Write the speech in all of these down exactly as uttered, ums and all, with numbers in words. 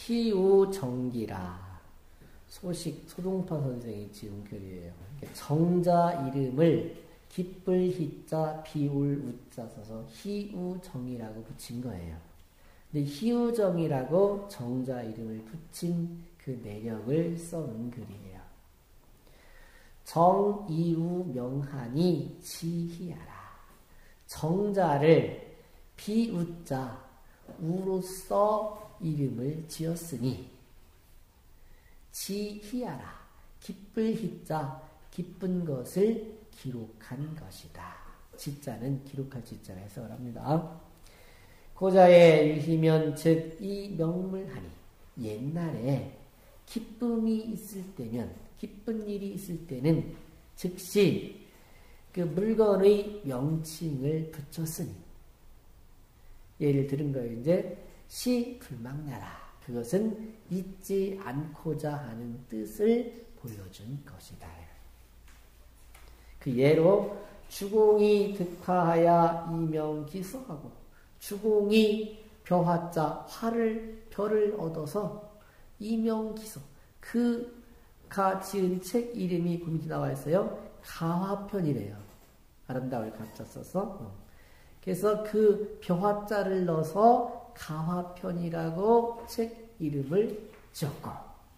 희우정기라. 소식, 소동파 선생이 지은 글이에요. 정자 이름을 기쁠 희자, 비울 우자 써서 희우정이라고 붙인 거예요. 근데 희우정이라고 정자 이름을 붙인 그 내력을 써놓은 글이에요. 정이우 명하니 지희하라. 정자를 비우자, 우로써 이름을 지었으니 지희하라. 기쁠 희자, 기쁜 것을 기록한 것이다. 지자는 기록할 지자라 해석을 합니다. 고자의 유희면 즉 이 명물하니 옛날에 기쁨이 있을 때면 기쁜 일이 있을 때는 즉시 그 물건의 명칭을 붙였으니 예를 들은 거예요. 이제 시 불망나라. 그것은 잊지 않고자 하는 뜻을 보여준 것이다. 그 예로 주공이 득화하여 이명기소하고 주공이 벼화자 화를 별을 얻어서 이명기소 그가 지은 책 이름이 거기 나와 있어요. 가화편이래요. 아름다울 가짜 써서 그래서 그 벼화자를 넣어서 가화편이라고 책 이름을 지었고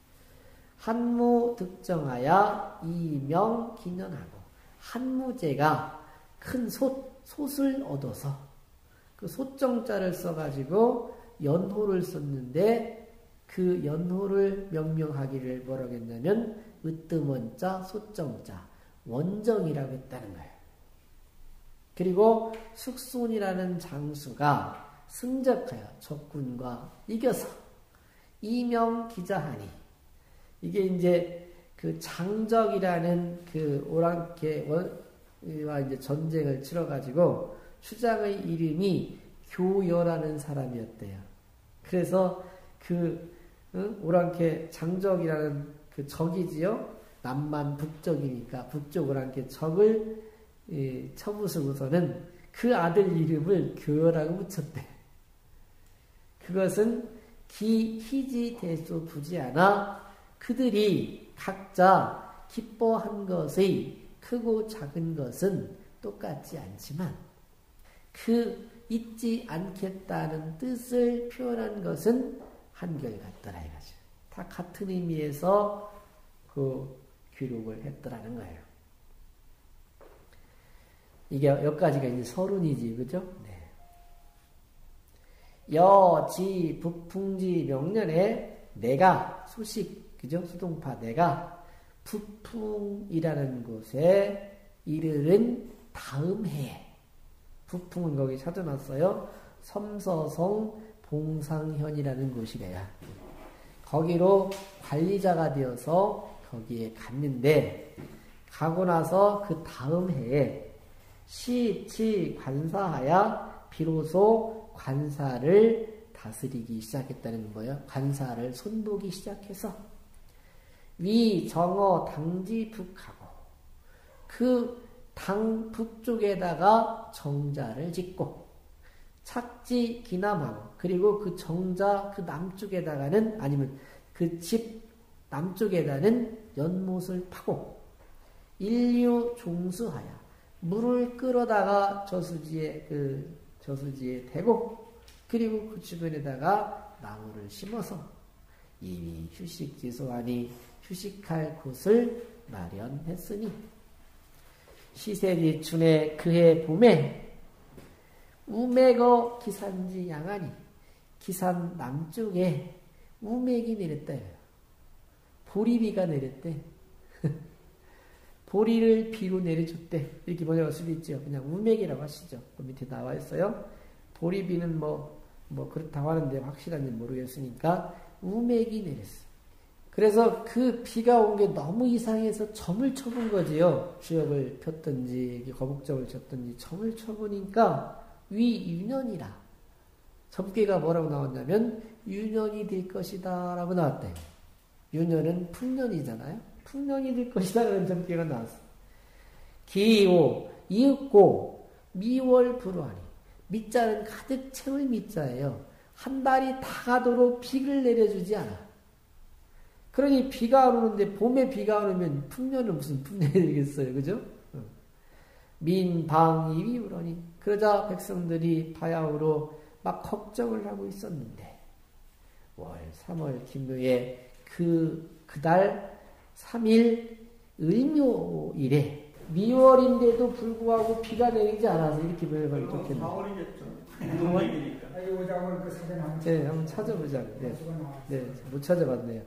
한무 득정하여 이명 기년하고 한무제가 큰 솥, 솥을 얻어서 그 솥정자를 써가지고 연호를 썼는데 그 연호를 명명하기를 뭐라고 했냐면 으뜸원자, 솥정자, 원정이라고 했다는 거예요. 그리고 숙손이라는 장수가 승적하여 적군과 이겨서 이명기자하니 이게 이제 그 장적이라는 그 오랑캐와 이제 전쟁을 치러가지고 추장의 이름이 교여라는 사람이었대요. 그래서 그 응? 오랑캐 장적이라는 그 적이지요. 남만 북적이니까 북쪽 오랑캐 적을 예, 쳐부수고서는 그 아들 이름을 교여라고 붙였대. 그것은 기, 희지, 대수, 부지하나 그들이 각자 기뻐한 것의 크고 작은 것은 똑같지 않지만 그 잊지 않겠다는 뜻을 표현한 것은 한결같더라 이거죠. 다 같은 의미에서 그 기록을 했더라는 거예요. 이게 여기까지가 이제 서론이지, 그죠? 네. 여, 지, 부풍지 명년에 내가 소식, 그죠? 수동파 내가 부풍이라는 곳에 이르는 다음 해에 부풍은 거기 찾아놨어요. 섬서성 봉상현이라는 곳이래요. 거기로 관리자가 되어서 거기에 갔는데 가고 나서 그 다음 해에 시, 치, 관사하여 비로소 관사를 다스리기 시작했다는 거예요. 관사를 손보기 시작해서 위, 정어, 당지, 북하고 그 당 북쪽에다가 정자를 짓고 착지, 기남하고 그리고 그 정자 그 남쪽에다가는 아니면 그 집 남쪽에다는 연못을 파고 인류 종수하여 물을 끌어다가 저수지에 그 저수지에 대고 그리고 그 주변에다가 나무를 심어서 이미 휴식지소하니 휴식할 곳을 마련했으니 시세리 춘에 그해 봄에 우맥어 기산지 양하니 기산 남쪽에 우맥이 내렸다. 보리비가 내렸대. 보리를 비로 내려줬대. 이렇게 번역할 수도 있죠. 그냥 우맥이라고 하시죠. 그 밑에 나와 있어요. 보리비는 뭐, 뭐 그렇다고 하는데 확실한지 모르겠으니까 우맥이 내렸어. 그래서 그 비가 온 게 너무 이상해서 점을 쳐본 거지요. 주역을 폈든지 거북점을 쳤든지 점을 쳐보니까 위유년이라. 점괘가 뭐라고 나왔냐면 유년이 될 것이다 라고 나왔대요. 유년은 풍년이잖아요. 풍년이 될 것이다 라는 점괘가 나왔어. 기오, 이윽고, 미월 불화니. 미자는 가득 채울 미자예요. 한 달이 다 가도록 비를 내려주지 않아. 그러니 비가 안 오는데 봄에 비가 안 오면 풍년은 무슨 풍년이 되겠어요. 그죠? 민방이위 우러니 그러자 백성들이 바야흐로 막 걱정을 하고 있었는데 월 삼월 김묘에 그 그달 삼 일 을묘일에 미월인데도 불구하고 비가 내리지 않아서 이렇게 별걸 좋겠네요. 사월이겠죠. 사월? 네, 한번 찾아보자고요. 네, 네, 못 찾아봤네요.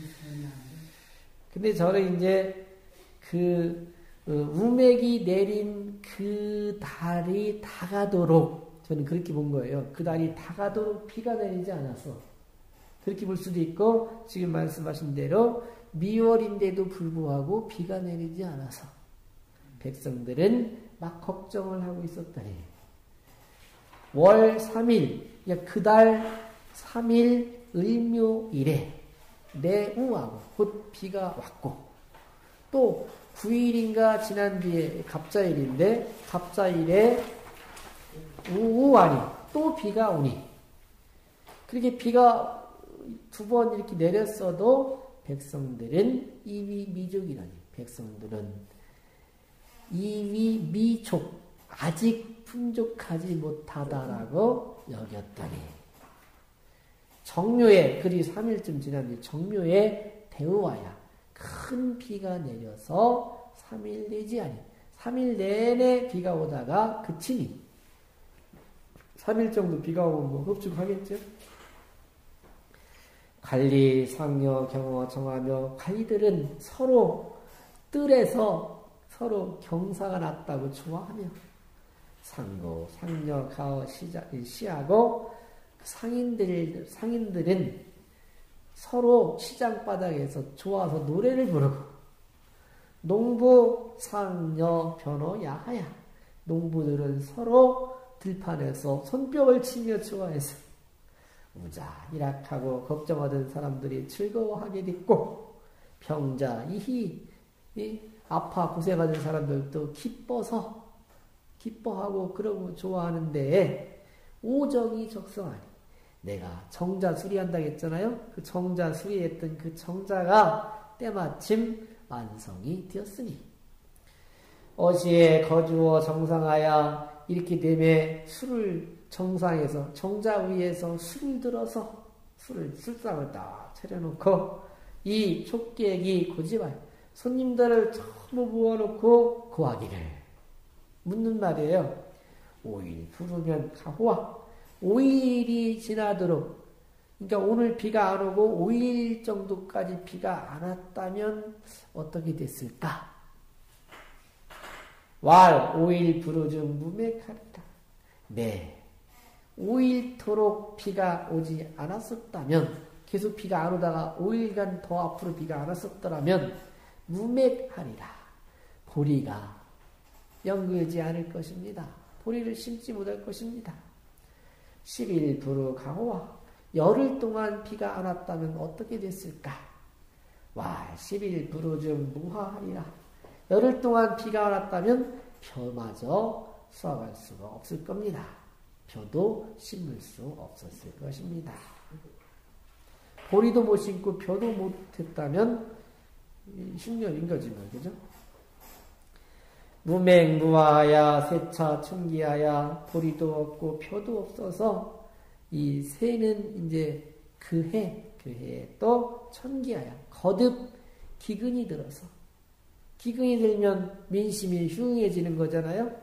근데 저는 이제 그 어, 우맥이 내린 그 달이 다 가도록 저는 그렇게 본 거예요. 그 달이 다 가도록 비가 내리지 않아서 그렇게 볼 수도 있고 지금 말씀하신 대로 미월인데도 불구하고 비가 내리지 않아서 백성들은 막 걱정을 하고 있었다니. 월 삼 일, 그달 삼 일 을묘일에 내우하고 곧 비가 왔고 또 구 일인가 지난 뒤에 갑자일인데 갑자일에 우우하니 또 비가 오니 그렇게 비가 두 번 이렇게 내렸어도 백성들은 이위 미족이라니 백성들은 이위 미족 아직 풍족하지 못하다라고 여겼더니 정묘에 그리 삼 일쯤 지난 뒤 정묘에 대우하야 큰 비가 내려서 삼 일 내지 아니 삼 일 내내 비가 오다가 그치니 삼 일 정도 비가 오면 뭐 흡축하겠죠? 관리, 상여, 경어, 정하며 관리들은 서로 뜰에서 서로 경사가 낮다고 좋아하며 상고, 상여, 가어, 시자, 시하고 상인들, 상인들은 서로 시장 바닥에서 좋아서 노래를 부르고 농부, 상여, 변호, 야하야 농부들은 서로 들판에서 손뼉을 치며 좋아해서 우자, 일악하고 걱정하던 사람들이 즐거워하게 됐고 병자, 이희, 이 아파 고생하는 사람들도 기뻐서 기뻐하고 그러고 좋아하는데 오정이 적성하니 내가 정자 수리한다고 했잖아요. 그 정자 수리했던 그 정자가 때마침 완성이 되었으니 어시에 거주어 정상하여 이렇게 되면 술을 정상에서 정자 위에서 술을 들어서 술을 술상을 딱 차려놓고 이 촉객이 고집하여 손님들을 전부 모아놓고 고하기를 묻는 말이에요. 오일 부르면 가호와 오일이 지나도록 그러니까 오늘 비가 안 오고 오일 정도까지 비가 안 왔다면 어떻게 됐을까? 왈 오일 부르중 무맥하리라. 네. 오일토록 비가 오지 않았었다면 계속 비가 안 오다가 오일간 더 앞으로 비가 안 왔었더라면 무맥하리라. 보리가 연글지 않을 것입니다. 보리를 심지 못할 것입니다. 십 일 부르 강호와 열흘 동안 비가 안 왔다면 어떻게 됐을까? 와, 십 일 부르 중 무화하리라. 열흘 동안 비가 안 왔다면 벼마저 수확할 수가 없을 겁니다. 벼도 심을 수 없었을 것입니다. 보리도 못 심고 벼도 못 했다면 흉년인 거지 뭐, 그죠? 무맹무하야 세차 청기하야 보리도 없고 벼도 없어서 이 새는 이제 그 해, 그 해에 또 천기하야 거듭 기근이 들어서 기근이 들면 민심이 흉해지는 거잖아요.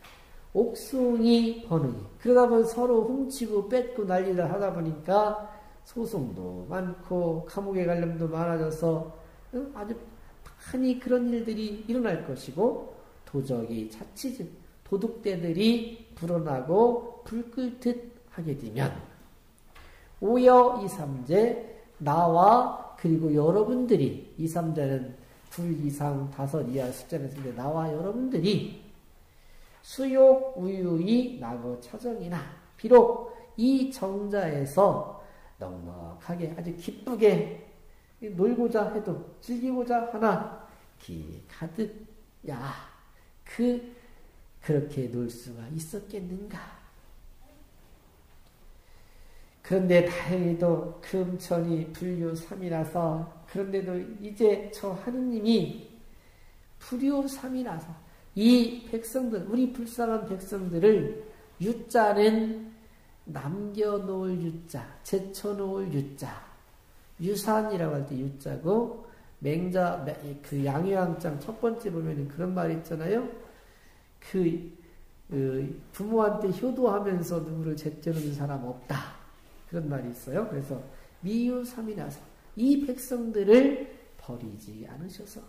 옥송이 번흥이 그러다 보면 서로 훔치고 뺏고 난리를 하다 보니까 소송도 많고 감옥에 갈 놈도 많아져서 아주 많이 그런 일들이 일어날 것이고 도적이 자칫 도둑대들이 불어나고 불끌 듯 하게 되면 오여 이삼제 나와 그리고 여러분들이 이삼제는 둘 이상 다섯 이하 숫자를 쓸 때 나와 여러분들이 수욕 우유이 나고 차정이나 비록 이 정자에서 넉넉하게 아주 기쁘게 놀고자 해도 즐기고자 하나 기 가득 야 그 그렇게 놀 수가 있었겠는가? 그런데 다행히도 금천이 불유삼이라서 그런데도 이제 저 하느님이 불유삼이라서 이 백성들 우리 불쌍한 백성들을 유자는 남겨놓을 유자, 제쳐놓을 유자, 유산이라고 할 때 유자고 맹자 그 양유왕장 첫 번째 보면은 그런 말이 있잖아요. 그, 그 부모한테 효도하면서 누구를 제쳐놓는 사람 없다. 그런 말이 있어요. 그래서 미유삼이라서 이 백성들을 버리지 않으셔서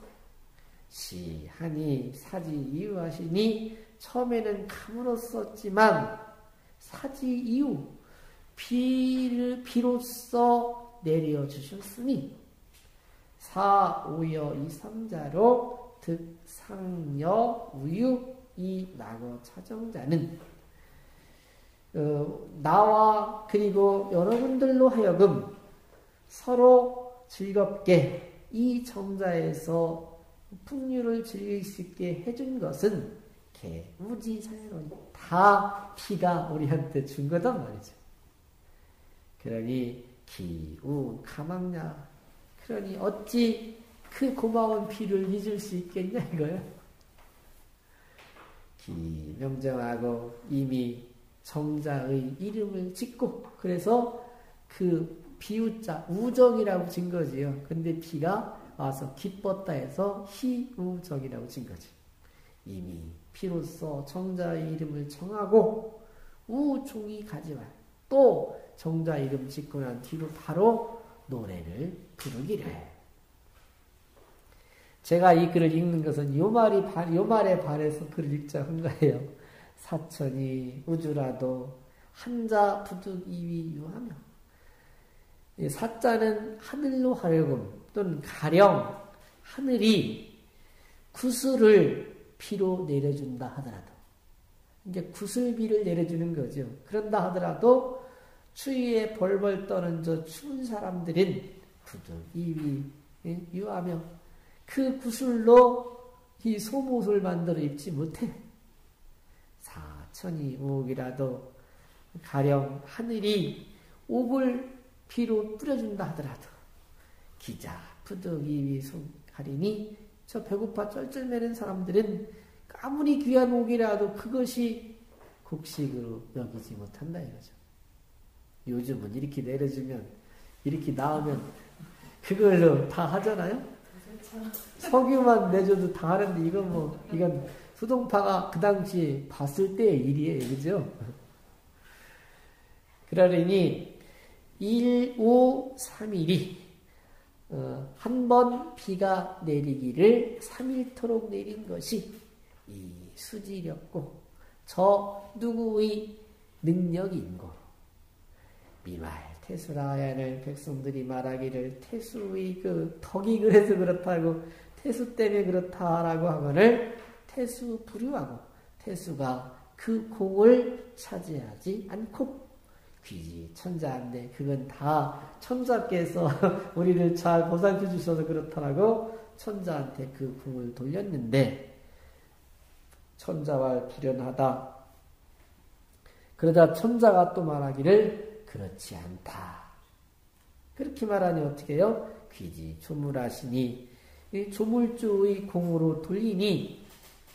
시하니 사지 이유하시니 처음에는 감으로 썼지만 사지 이유 비를 비로써 내려주셨으니 사오여 이삼자로 득상여 우유 이 낙어 차정자는 어, 나와 그리고 여러분들로 하여금 서로 즐겁게 이 정자에서 풍류를 즐길 수 있게 해준 것은 개무지사회론 다 피가 우리한테 준 거단 말이죠. 그러니 기우 가망냐 그러니 어찌 그 고마운 피를 잊을 수 있겠냐 이거예요. 기명정하고 이미 정자의 이름을 짓고 그래서 그 비우자 우정이라고 진 거지요. 근데 피가 와서 기뻤다 해서 희우정이라고 진 거지. 이미 피로써 정자의 이름을 정하고 우종이 가지만 또 정자 이름 짓고 난 뒤로 바로 노래를 부르기를. 제가 이 글을 읽는 것은 요 말이 요 말에 반해서 글을 읽자 한 거예요. 사천이 우주라도 한자 부득 이위 유하며 사자는 하늘로 하여금 또는 가령 하늘이 구슬을 피로 내려준다 하더라도 이게 구슬비를 내려주는 거죠. 그런다 하더라도 추위에 벌벌 떠는 저 추운 사람들은 부득 이위 유하며 그 구슬로 이 소못을 만들어 입지 못해. 사천이 옥이라도 가령 하늘이 옥을 피로 뿌려준다 하더라도 기자 부득 이위 가리니 저 배고파 쩔쩔매는 사람들은 아무리 귀한 옥이라도 그것이 곡식으로 여기지 못한다 이거죠. 요즘은 이렇게 내려주면 이렇게 나오면 그걸로 다 하잖아요. 석유만 내줘도 다 하는데 이건 뭐 이건 수동파가 그 당시에 봤을 때의 일이에요. 그죠? 그러니 일, 오, 삼 일이 어, 한 번 비가 내리기를 삼 일토록 내린 것이 이 수지력고 저 누구의 능력인고 미말 태수라야는 백성들이 말하기를 태수의 그 덕이 그래서 그렇다고 태수 때문에 그렇다라고 하거늘 태수 불유하고 태수가 그 공을 차지하지 않고 귀지 천자인데 그건 다 천자께서 우리를 잘 보살펴 주셔서 그렇다라고 천자한테 그 공을 돌렸는데 천자와 불연하다. 그러자 천자가 또 말하기를 그렇지 않다. 그렇게 말하니 어떻게 해요? 귀지 조물하시니 이 조물주의 공으로 돌리니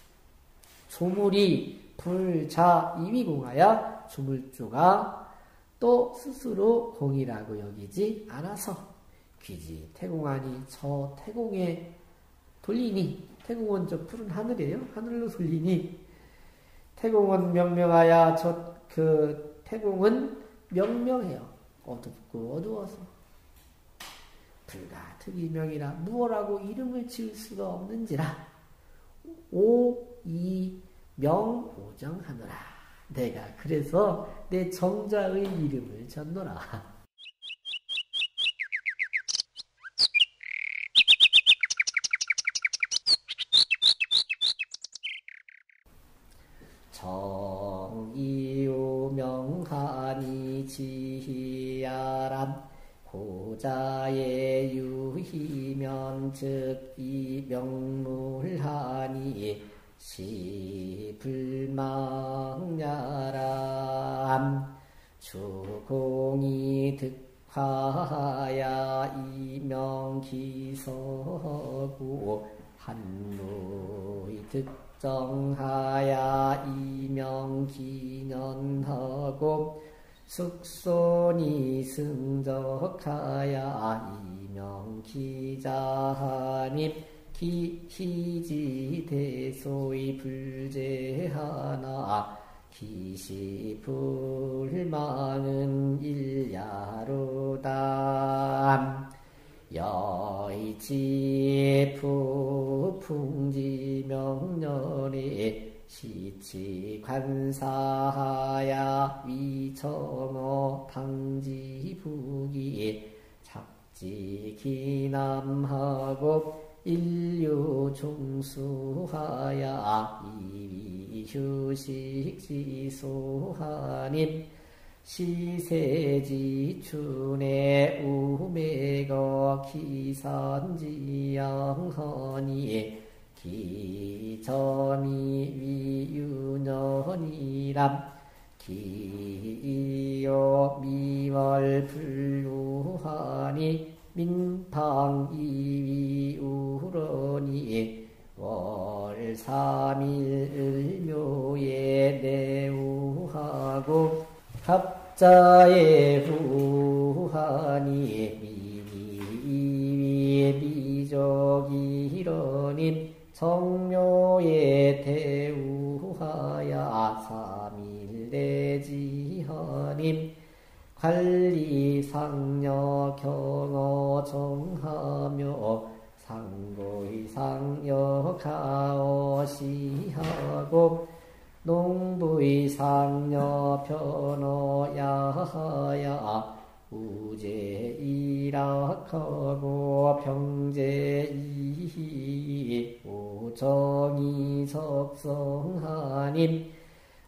조물이 불자 이위공하여 조물주가 또 스스로 공이라고 여기지 않아서 귀지 태공하니 저 태공에 돌리니 태공은 저 푸른 하늘이에요. 하늘로 돌리니 태공은 명명하여 저 그 태공은 명명해요. 어둡고 어두워서 불가 특이명이라 무엇라고 이름을 지을 수가 없는지라 오, 이, 명, 오정하노라. 내가 그래서 내 정자의 이름을 졌노라. 정이유명하니 지희야람 고자의 유희면 즉 이명물하니 시불망야람 주공이 득하야 이명기서고 한무의 득정하야 이명기년하고 숙손이 승적하야 이명기자하님 기희지대소의 불제하나 기시불망은 일야로다 여의지 풍지명렬에 시치관사하야 위청어 당지북이 작지기남하고 인류종수하야 이위휴식지소하님 시세지춘의 우매거 기산지양허니 기점이 위유년이람 기요 미월불루하니 민방이위우러니 월삼일 을묘에 내우하고 합자에 후하니 미니이위 미적이러니 성묘에 대우하야 삼일대지하님 관리상녀 경어 정하며 상고의상녀 가어시하고 농부의상녀 변어야하야 우제이락하고 병제이 오정이 석성하님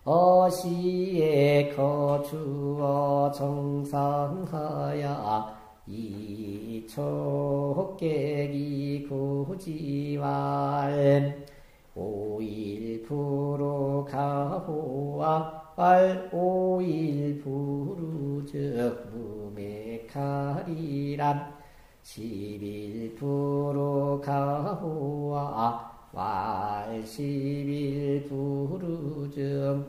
어시에 거주어 정상하야 이촉객이 구지왈 오일부로 가호와 왈 오일부루 즉 무맥하리람 십일부로 가호와 왈 십일부루 즉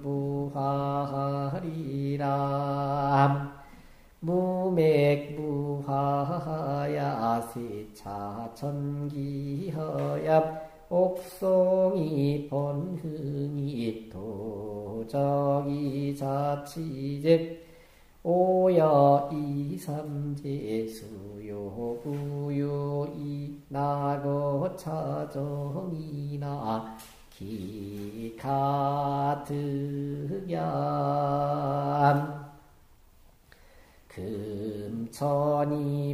무하리람 무맥무하야 세차천기허야 옥송이 번흥이 도적이 자치즉 오여 이삼제 수요구요 이나거 차정이나 기가득얌 금천이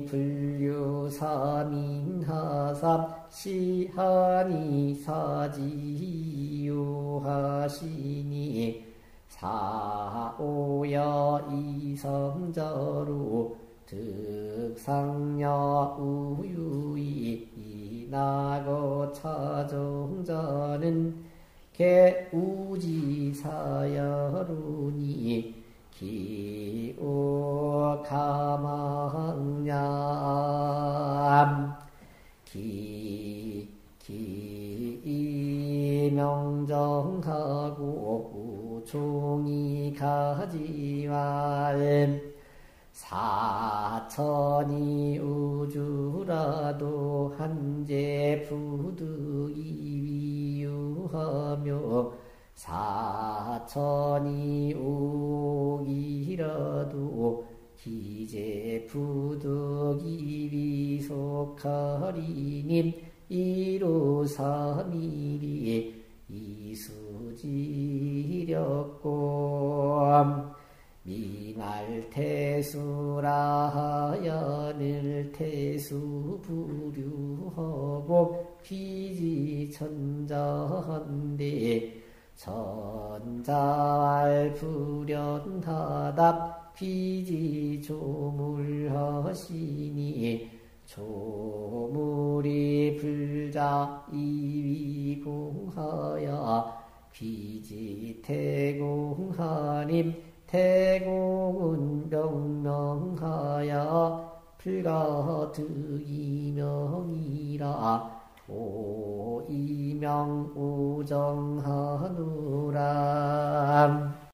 불류삼인하삼 시하니 사지유하시니 사오여 이성저루 득상여 우유이 이나거 차정자는 개우지사여루니 기오 가망냠 기, 기 명정하고 우종이 가지왈 사천이 우주라도 한제 부득이 위유하며 사천이 오기라도 기제 부득이 위속하리님 이루삼일이 이수지력고 미말태수라하연을 태수부류하고 귀지천자한데 천자알 불연하답 귀지조물하시니 조물이 불자 이위공하야 귀지태공하님 태공은 명명하여 불가득이명이라 오이명 우정하누라.